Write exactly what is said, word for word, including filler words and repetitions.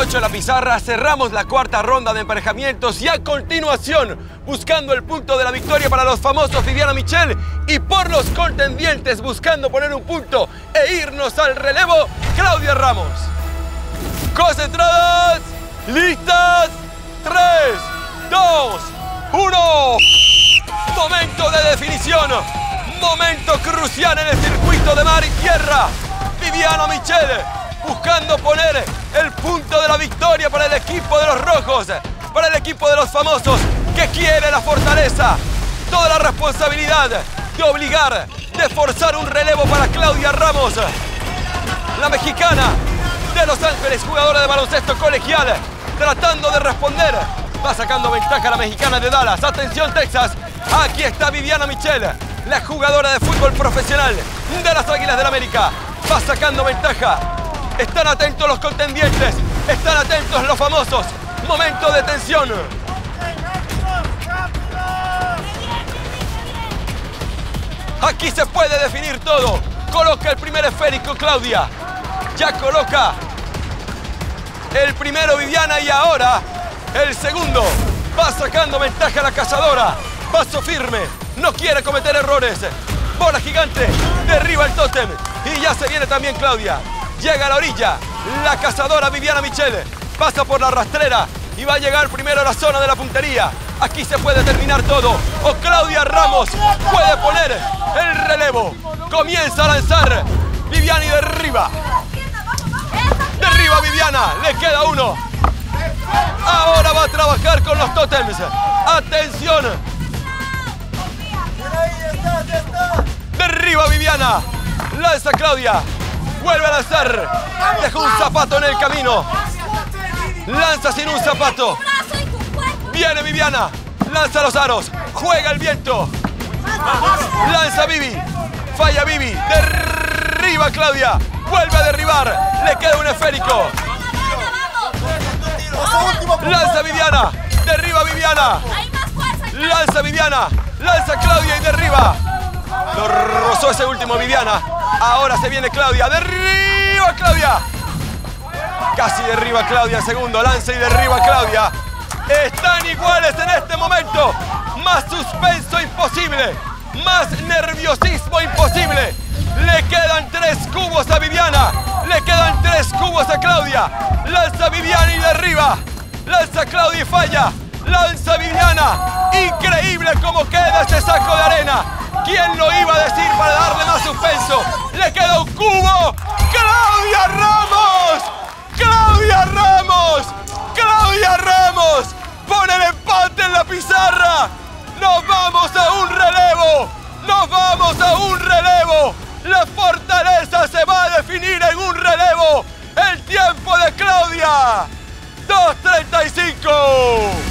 ocho en la pizarra, cerramos la cuarta ronda de emparejamientos y a continuación, buscando el punto de la victoria para los famosos Viviana Michel y por los contendientes buscando poner un punto e irnos al relevo, Claudia Ramos. Concentradas, listas, tres, dos, uno. Momento de definición, momento crucial en el circuito de mar y tierra. Viviana Michel buscando poner el punto de la victoria para el equipo de los rojos, para el equipo de los famosos que quiere la fortaleza, toda la responsabilidad de obligar, de forzar un relevo para Claudia Ramos, la mexicana de Los Ángeles, jugadora de baloncesto colegial, tratando de responder. Va sacando ventaja la mexicana de Dallas. Atención Texas, aquí está Viviana Michel, la jugadora de fútbol profesional de las Águilas del América. Va sacando ventaja. Están atentos los contendientes, están atentos los famosos. Momento de tensión. Aquí se puede definir todo. Coloca el primer esférico Claudia. Ya coloca el primero Viviana y ahora el segundo. Va sacando ventaja la cazadora. Paso firme, no quiere cometer errores. Bola gigante, derriba el tótem. Y ya se viene también Claudia. Llega a la orilla, la cazadora Viviana Michel. Pasa por la rastrera y va a llegar primero a la zona de la puntería. Aquí se puede terminar todo. O Claudia Ramos puede poner el relevo. Comienza a lanzar Viviana y derriba. Derriba Viviana, le queda uno. Ahora va a trabajar con los tótems. Atención. Derriba Viviana. Lanza Claudia. Vuelve a lanzar. Deja un zapato en el camino. Lanza sin un zapato. Viene Viviana. Lanza los aros. Juega el viento. Lanza Vivi. Falla Vivi. Derriba Claudia. Vuelve a derribar. Le queda un esférico. Lanza Viviana. Derriba Viviana. Lanza Viviana. Lanza Claudia y derriba. Lo rozó ese último Viviana. Ahora se viene Claudia. Derriba Claudia. Casi derriba Claudia. Segundo. Lanza y derriba Claudia. Están iguales en este momento. Más suspenso imposible. Más nerviosismo imposible. Le quedan tres cubos a Viviana. Le quedan tres cubos a Claudia. Lanza Viviana y derriba. Lanza Claudia y falla. Lanza Viviana. Increíble cómo queda ese saco de arena. ¿Quién lo iba a decir para darle más suspenso? Le queda un cubo. ¡Claudia Ramos! ¡Claudia Ramos! ¡Claudia Ramos! ¡Pone el empate en la pizarra! ¡Nos vamos a un relevo! ¡Nos vamos a un relevo! La fortaleza se va a definir en un relevo. El tiempo de Claudia. dos treinta y cinco.